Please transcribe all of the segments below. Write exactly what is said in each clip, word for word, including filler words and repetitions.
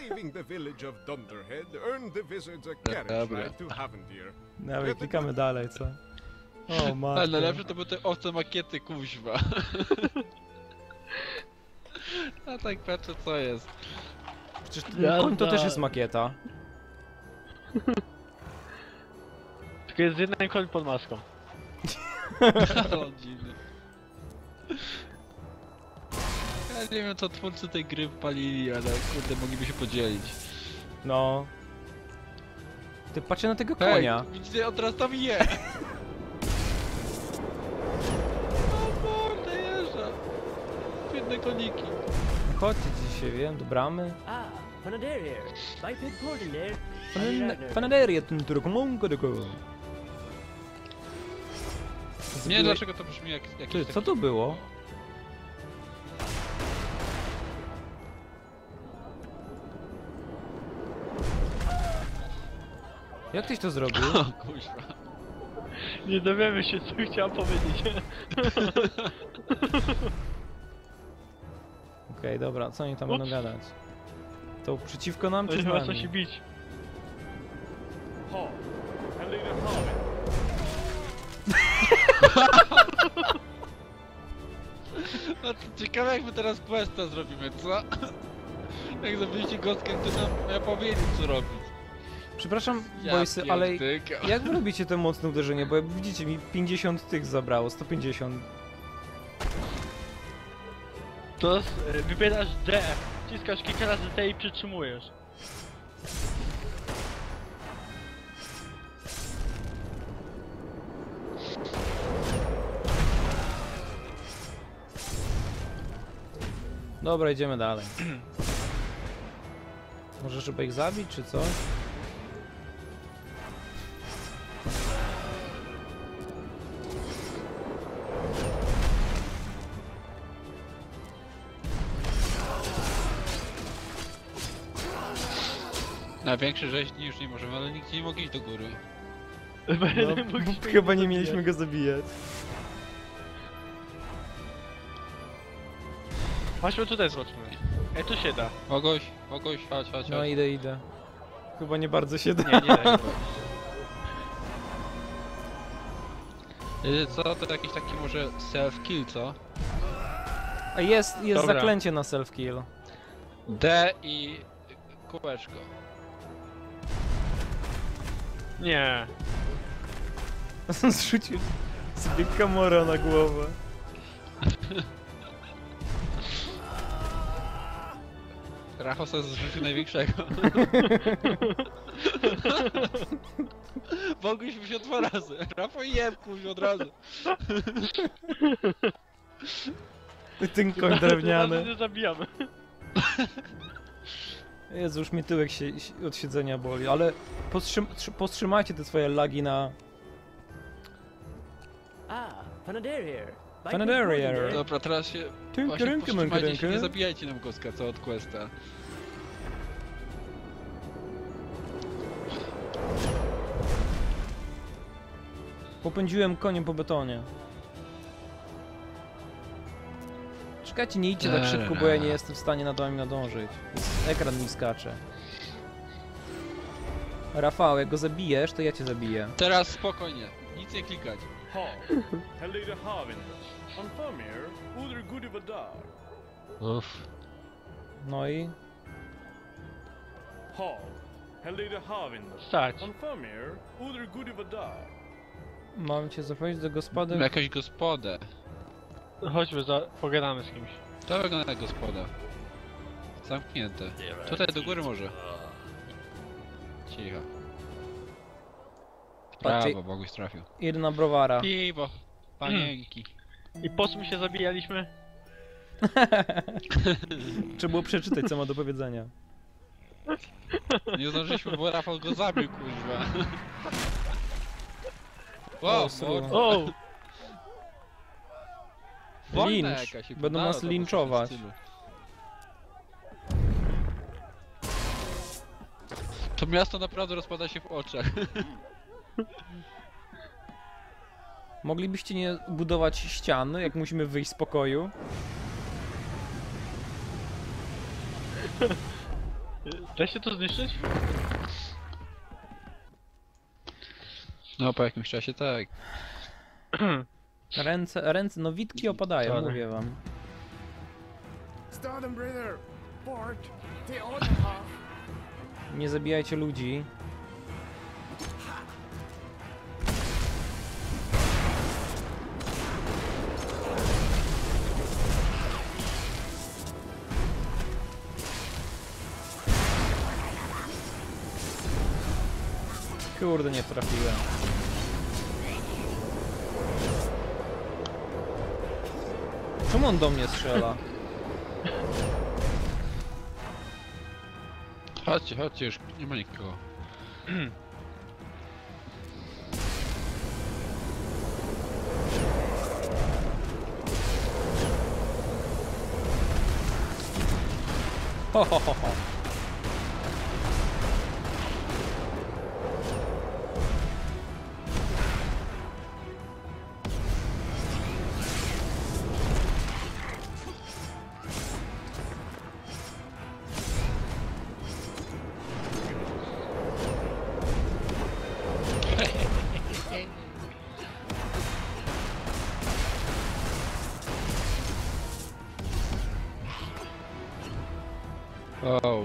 Saving the village of Dunderhead earned the wizards a carriage Dobra. ride to Havendir. Dawaj, klikamy dalej, co? O, Ale matko. najlepsze to były te owce makiety, kuźwa. A tak patrzę co jest. Przecież ten koń to też jest makieta. Tylko jest jeden koń pod maską. O, dziwny. Ja nie wiem co twórcy tej gry palili, ale kurde mogliby się podzielić. No. Ty patrzcie na tego Hej, konia. widzicie, on teraz tam je! O kurde, jeżdża! Biedne koniki. Chodźcie dzisiaj, wiem, do bramy. Ah, Panaderia. Biped Portender. Panaderia, ten turkomonko do kogo. Nie wiem dlaczego to brzmi jak jakiś Ty, taki... co to było? Jak tyś to zrobił? O kuźwa. Nie dowiemy się co chciałem powiedzieć. Okej, dobra, co oni tam będą gadać? To przeciwko nam czy To z nie ma co nami? się bić. No to ciekawe jak my teraz questa zrobimy, co? Jak zabiliście gostkę, to nam ja powiedzieć co robić. Przepraszam, Ja boysy, ale pierdykam. jak wy robicie te mocne uderzenie? Bo jak widzicie mi pięćdziesiąt tych zabrało, sto pięćdziesiąt. To jest, y, wybierasz D, wciskasz kilka razy D i przytrzymujesz. Dobra, idziemy dalej. Może trzeba ich zabić, czy co? Na większe rzeźni już nie możemy, ale nigdzie nie mogli iść do góry. No, chyba nie mieliśmy go zabijać. Chodźmy tutaj zobaczmy. Ej, tu się da. Mogoś, Mogoś, chodź, chodź, No chodź. idę, idę. Chyba nie bardzo się da. Nie, nie da. Y, Co, to jakiś taki może self-kill, co? A jest, jest Dobra. zaklęcie na self-kill. D i kółeczko. Nie. Zrzucił sobie kamora na głowę. Rafał sobie zrzucił największego. Mogliśmy się dwa razy. Rafał jeb kuź od razu. Ten koń Razem drewniany. nie zabijamy. Jezu, już mi tyłek się, od siedzenia boli, ale powstrzym, powstrzymajcie te swoje lagi na... Ah, Panaderia. Panaderia. Dobra, teraz się Tynkę, właśnie rynkę, powstrzymajcie się, rynkę. nie zabijajcie nam Gostka, co od questa. Popędziłem koniem po betonie. Czekajcie, nie idźcie tak szybko, bo ja nie jestem w stanie nad wami nadążyć. Ekran mi skacze. Rafał, jak go zabijesz, to ja cię zabiję. Teraz spokojnie, nic nie klikać. Uff. No i... Stać. Mam cię zaprowadzić do gospody? Jakaś gospodę. Chodźmy, za... pogadamy z kimś. To wygląda jak gospoda. Zamknięte. Tutaj do góry może. Cicho. Patrzcie. Brawo, Boguś trafił. Jedna browara. Piwo, panienki. I po co my się zabijaliśmy? Trzeba było przeczytać, co ma do powiedzenia. Nie zdążyliśmy, bo Rafał go zabił, kuźwa. Wow, O, sru. mordo. O! Wojna Lincz. jakaś, Będą podano nas to linczować. w stylu. To miasto naprawdę rozpada się w oczach. Moglibyście nie budować ścian, jak musimy wyjść z pokoju? Da się to zniszczyć? No po jakimś czasie tak. Ręce, ręce, no witki opadają, Sorry. mówię wam. Start them, brother. Port. The other half. Nie zabijajcie ludzi. Kurde, nie trafiłem. Czemu on do mnie strzela? Chodźcie, chodźcie, już nie ma nikogo. Ho, ho, ho, ho. Oh, wow.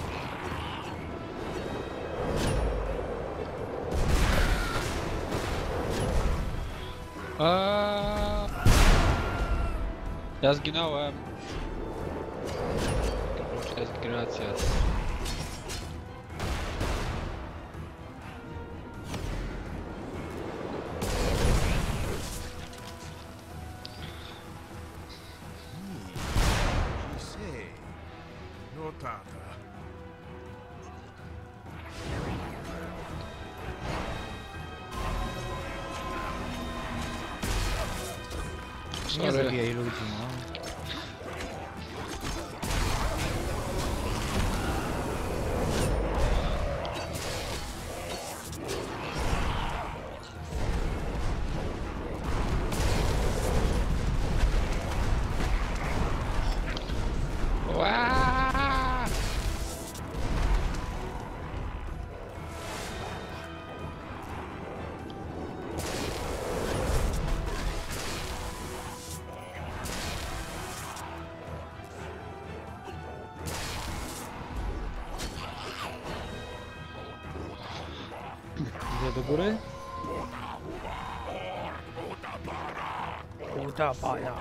Aaaa! Ja zginąłem. Jest gracias. Say. Notata. Nie Sorry. zabijaj ludzi, no. Ła! Idzie do góry? Utapaya.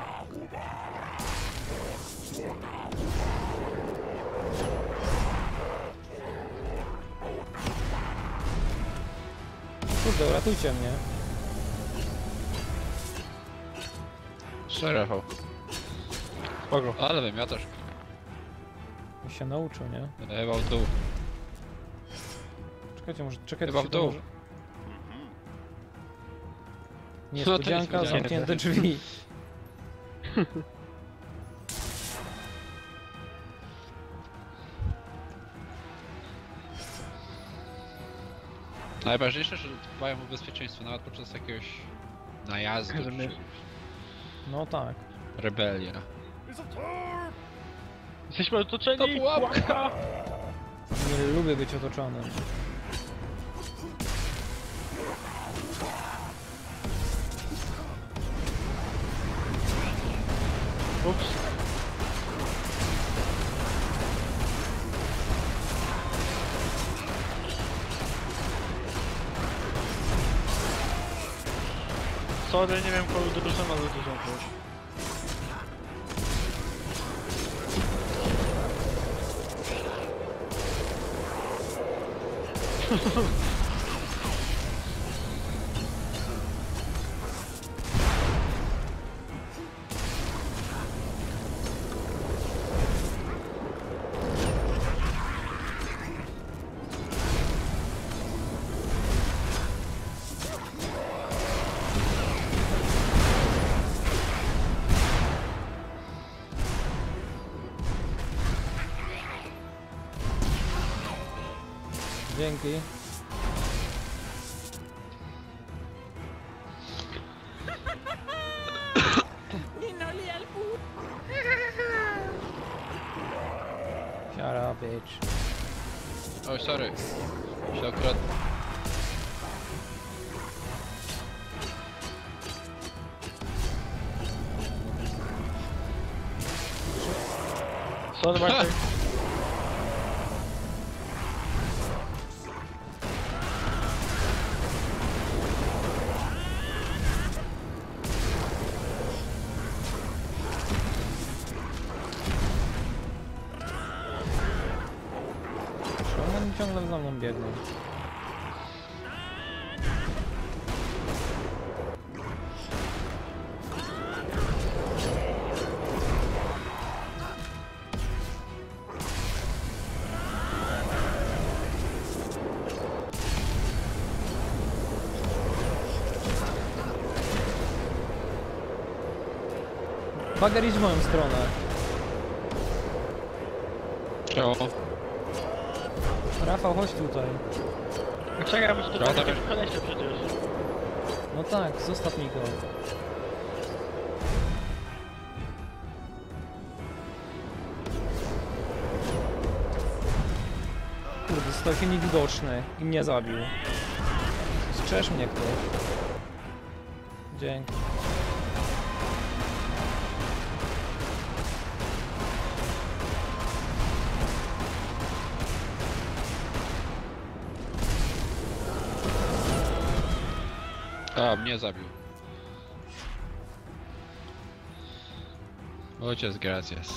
Kurde, uratujcie mnie. Szerefał. Spoko. Ale wymiatasz. Mi się nauczył, nie? Chyba w dół. Czekajcie, może czekajcie. Chyba w dół. Może... Niespodzianka, niespodzianka. zamknięte drzwi. Najważniejsze, że dbają o bezpieczeństwo, nawet podczas jakiegoś najazdu czy Rozumiesz. No tak. rebelia. Jesteśmy otoczeni! To pułapka! Nie lubię być otoczonym. Ups. Sorry, nie wiem kogo drużyna, ale dużo kogoś. Dzięki. Shut up, bitch. Oj, sorry. Się akurat... Sorry, Bartek. Czemu oni ciągle za mną biegną? Bager, idź w moją stronę. Czemu? Rafał, chodź tutaj. Czekaj, bo to Dobra, takie dobra. kolesie przecież. No tak, zostaw mi go. Kurde, stał się niewidoczny i mnie zabił. Strzeż mnie ktoś. Dzięki. A, mnie zabił. Ojciec, gracias.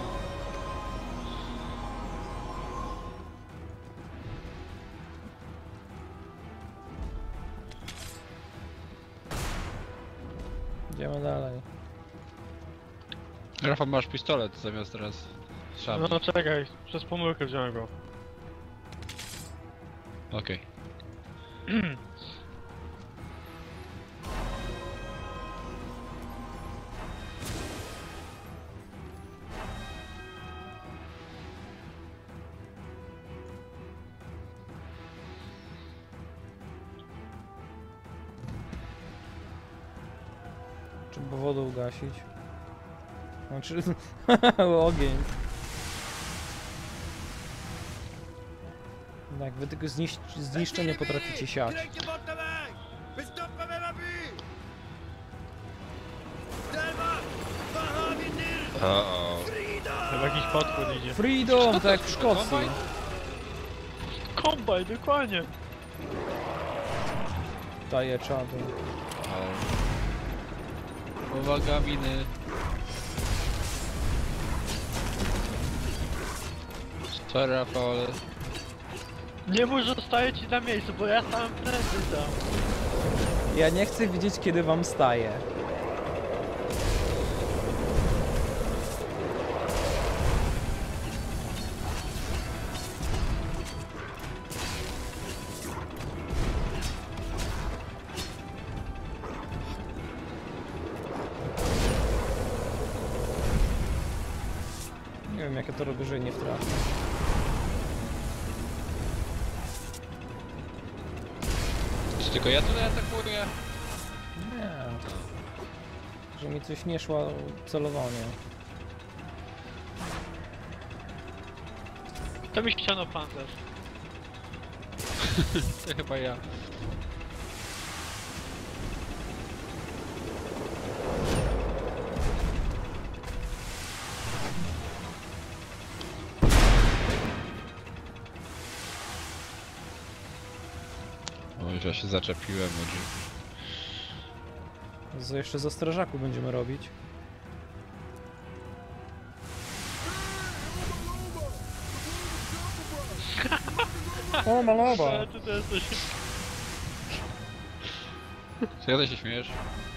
Idziemy dalej. Rafał, masz pistolet zamiast teraz szabli. No czekaj, przez pomyłkę wziąłem go. Okej. Trzeba wodę ugasić. Znaczy... ogień. Tak, wy tylko zniszcz zniszczenie potraficie siać. O, Chyba jakiś podchód idzie. Freedom, tak jak w Szkocji. Kombaj, dokładnie. Daje czadu. Uwaga, miny. Sorry, Rafał, ale... Nie mów, że zostaję ci na miejscu, bo ja sam prędzej dam. Ja nie chcę widzieć, kiedy wam staje. Nie wiem, jak ja to robię, że nie wtrafię. Czy tylko ja tutaj atakuję? Nie. Że mi coś nie szło celowanie. To mi ściano pancerz. To chyba ja. Oj, że się zaczepiłem o drzwi. Co jeszcze za strażaku będziemy robić? O, maloba! Ale ty to jesteś... Co ja się śmiejesz?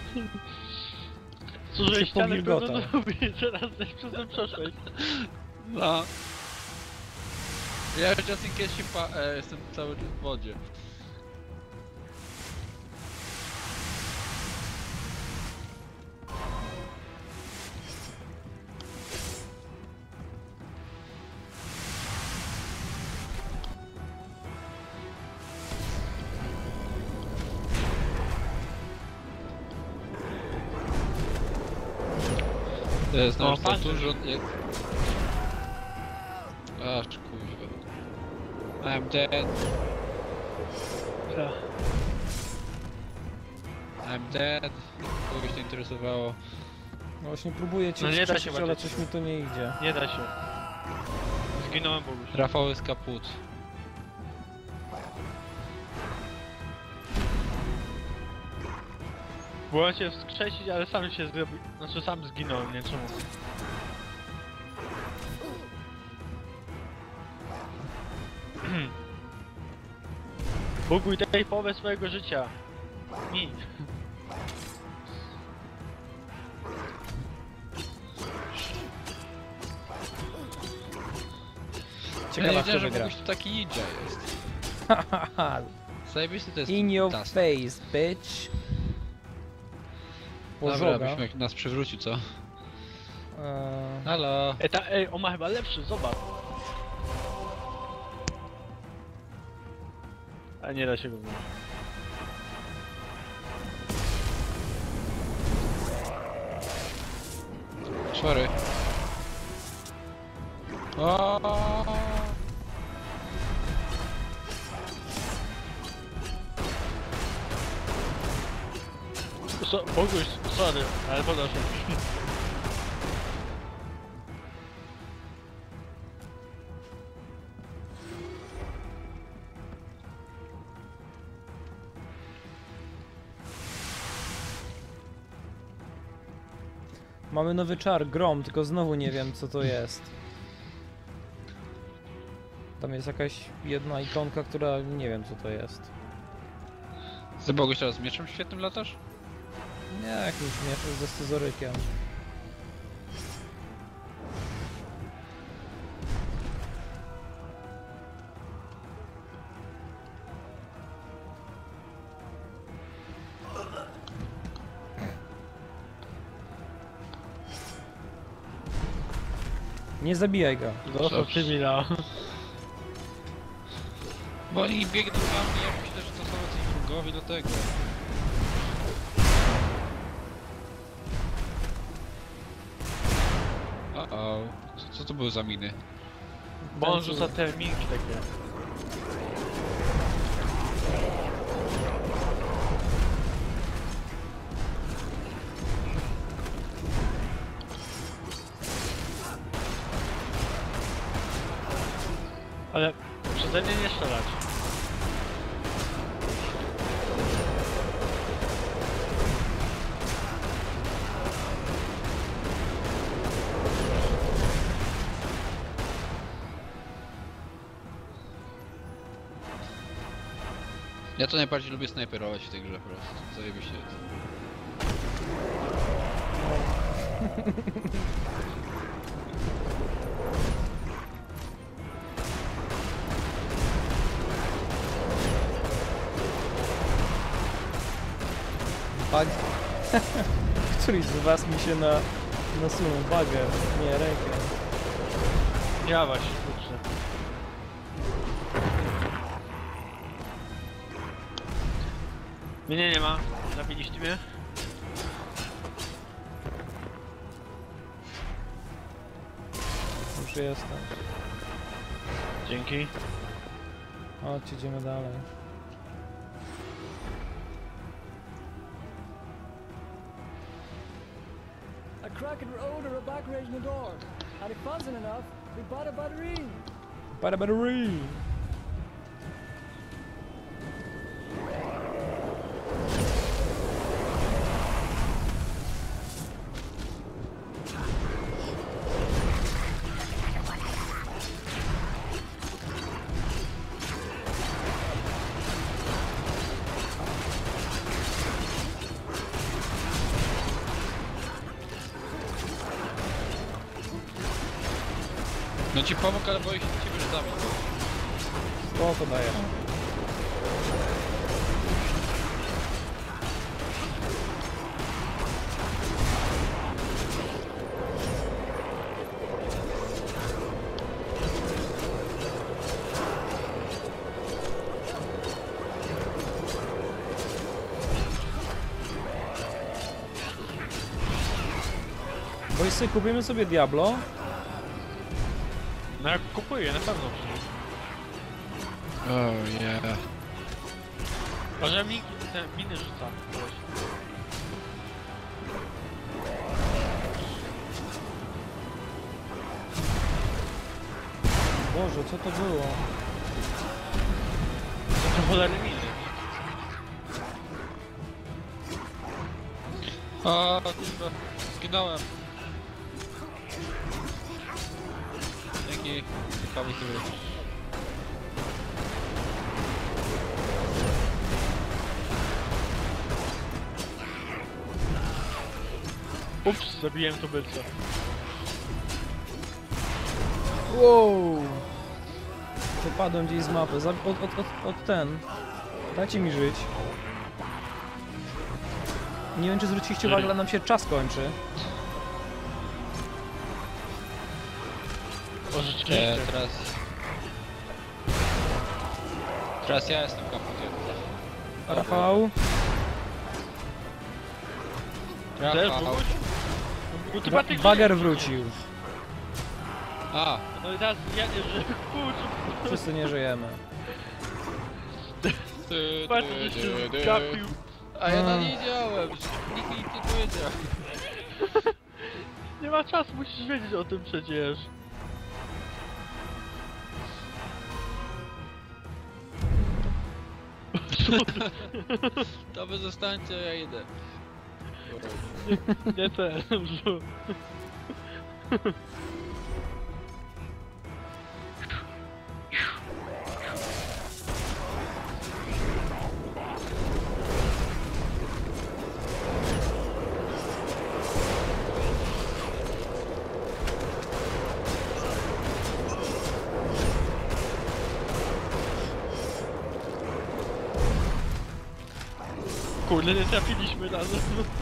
Co, że Cię ścianę powilgotał. pełno robi, teraz też przez to przeszłeś. No. Ja just in case się pa... E, jestem cały w wodzie. To jest O, nasz za pancerz. dużo... Jak... Aż kuźwa. I'm dead. Co? I'm dead. Kogoś to interesowało. No właśnie próbuję cię No nie da się wskrzesić, ale walczyć. coś mi to nie idzie. Nie da się. Zginąłem, Boguś. Rafał jest kaput. Byłem się wskrzesić, ale sam się zrobił. Znaczy sam zginąłem, nie czemu. Boguj, daj połowę swojego życia. Mi. Ciekawa, ja kto wiedziałem, że wygra. kogoś tu taki ninja jest. Hahaha, Zajebisty to jest in your task. face, bitch. Dobra, Pożoga. byśmy nas przewrócił, co? Eee, Halo. Ej, ta, ej, on ma chyba lepszy, zobacz. A nie da się go wziąć. Sorry. O. So, Boguś, sorry, ale podeszłem. mamy nowy czar, grom, tylko znowu nie wiem co to jest. Tam jest jakaś jedna ikonka, która nie wiem co to jest. Zabogłeś teraz mieczem świetnym latasz? Nie, jakiś miecz ze scyzorykiem. Nie zabijaj go. Został przymilał. Bo oni biegną za mnie, ja myślę, że to są jacyś wrogowie do tego. O o, co, co to były za miny? Bo on rzuca te minki takie. Ale przeze mnie nie strzelać. Ja to najbardziej lubię snajperować w tej grze po prostu. Zajebiście. Bug. Któryś z was mi się na... nasunął. Bugger. Nie, rękę. Ja właśnie, kurczę. Mnie nie ma. Zabiliście mnie? Już jestem. Dzięki. Chodź, idziemy dalej. A Kraken Road or a back rage in the door. And if buzzing enough, we bought a battery. Para battery! No ci pomógł, ale boję się ciebie, że zabił. Spoko dajesz. Wojsy, kupimy sobie Diablo. No jak kupuję, na pewno. Oh yeah. Może mi te miny rzuca. Koleś. Boże, co to było? To cholerny miny. O kurwa, zginąłem. Dzięki, ciekawy który. Ups, zabiłem tubylca. Wow! Wypadłem gdzieś z mapy. Zab od, od, od, od ten. Dajcie mi żyć. Nie wiem, czy zwróciliście uwagę, ale nam się czas kończy. O, E, rzeczywiście. teraz... Teraz ja jestem komputer. Rafał? Chcesz Rafał. wróć? No ty Ba patyk Bager wrócił. A, No i teraz ja nie żyję, kurczę. Wszyscy nie żyjemy. ty, Patrz, ty, że ty, się ty. gapił. A ja na nie działałem, nikt mi nie powiedział. Nie ma czasu, musisz wiedzieć o tym przecież. To wy zostańcie, ja idę. Nie ten, że... Kurde, nie trafiliśmy razem.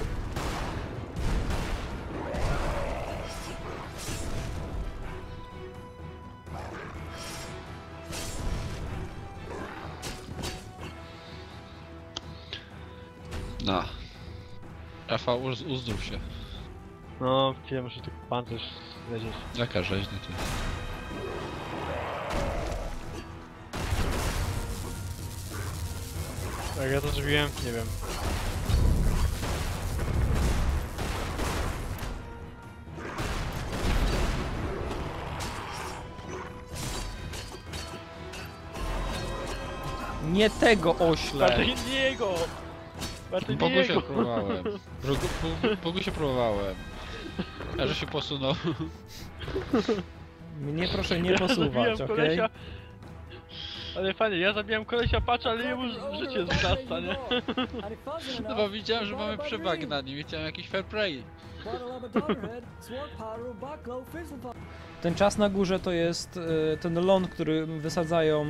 No. Rafał, uz uzdrów się. No, wiem, muszę tylko pancerz lecieć. Jaka rzeźnia to jest. Jak ja to zrobiłem? Nie wiem. Nie tego ośle! Bartiniego! Bogu się Bartiniego! próbowałem. Bogu, Bogu się próbowałem. A że się posunął. Mnie proszę nie Ja posuwać, zabiłem okej? kolesia. Ale fajnie, ja zabijam kolesia, patrz, ale jemu życie zrasta, nie? No bo widziałem, że mamy przewagę na nim i chciałem jakiś fair play. Ten czas na górze to jest y, ten ląd, który wysadzają.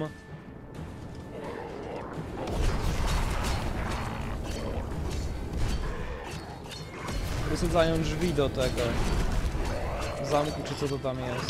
Wysadzają drzwi do tego zamku, czy co to tam jest.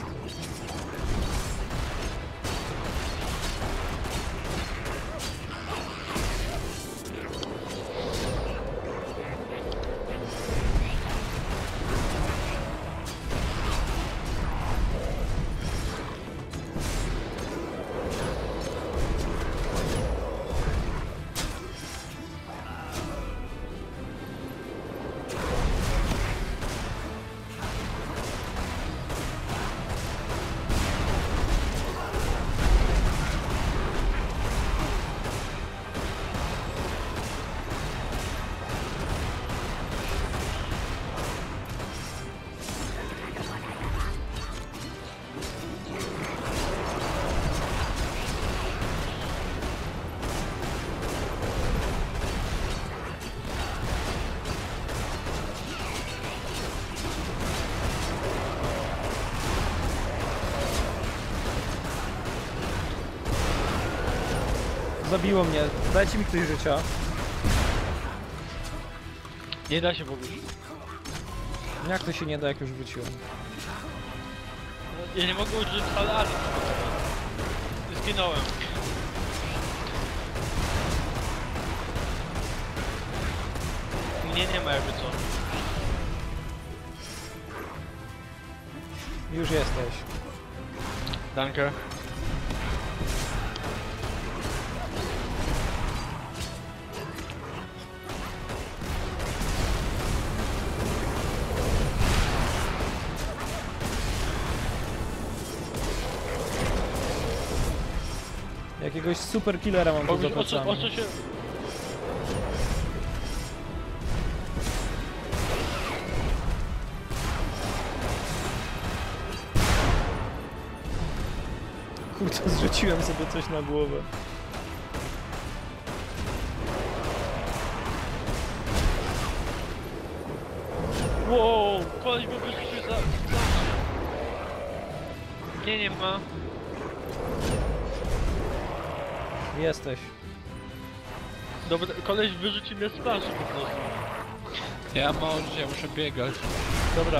Zabiło mnie. Dajcie mi ktoś życia. Nie da się w ogóle. Jak to się nie da, jak już wróciłem? Ja nie mogę użyć alarmu. Zginąłem. Nie, nie ma jakby co. Już jesteś. Danke. Jakiegoś super killera mam tu za Boguś, o co, o plecami. co się... Kurde, zrzuciłem sobie coś na głowę. Wow, koleś go wyrzucił za... za... Nie, nie ma. Jesteś. Dobra, koleś wyrzucił mnie z planszy po prostu. Ja mam mało życia, muszę biegać. Dobra.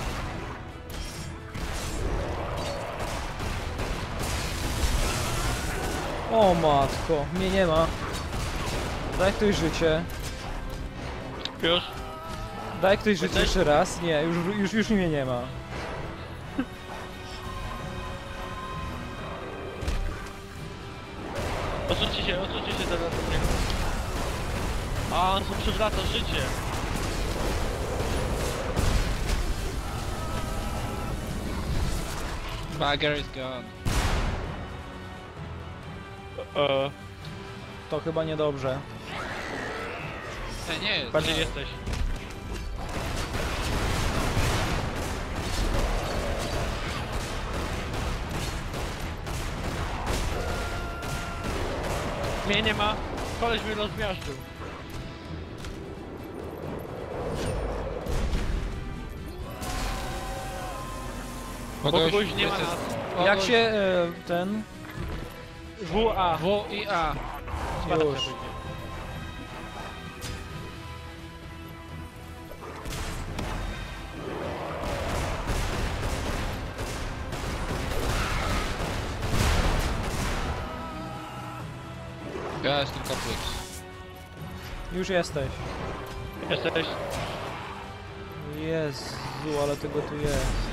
O matko, mnie nie ma. Daj ktoś życie. Już. Daj ktoś życie Jesteś? jeszcze raz. Nie, już, już, już mnie nie ma. Odsuńcie się, odsuńcie się teraz od niego. A, on co przywraca życie. Bugger is gone. Eee, To chyba niedobrze. E, nie jest. bardziej nie. jesteś. Mnie nie ma. Koleś mnie rozmiażdżył. Boguś nie ma nas. Jak się e, ten... W A. W i A. Już. Ja jestem kaput. Już jesteś. Jesteś. Jezu, ale tego tu jest.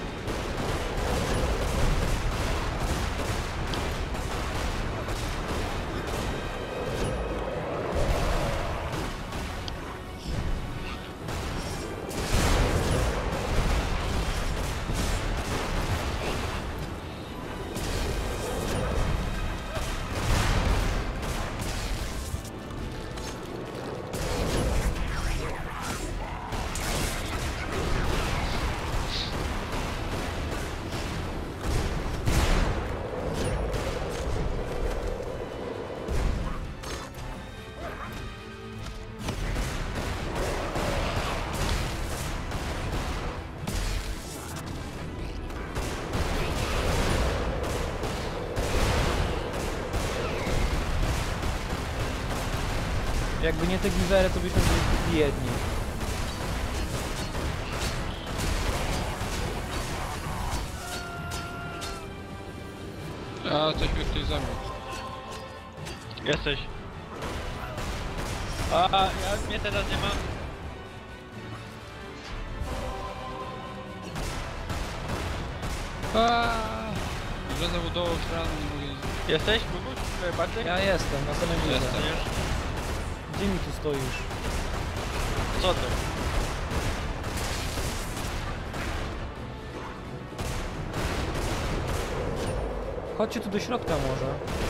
Jakby nie te giwery, to byśmy byli biedni. A, coś mi ktoś zabił. Jesteś. A, ja mnie teraz nie ma. Aaaa! Żona budował stran i mówi... Jesteś? Boguś? E, Bartek? Ja jestem, na samym górze. Jestem. Gdzie mi tu stoisz? Co to? Chodźcie tu do środka może.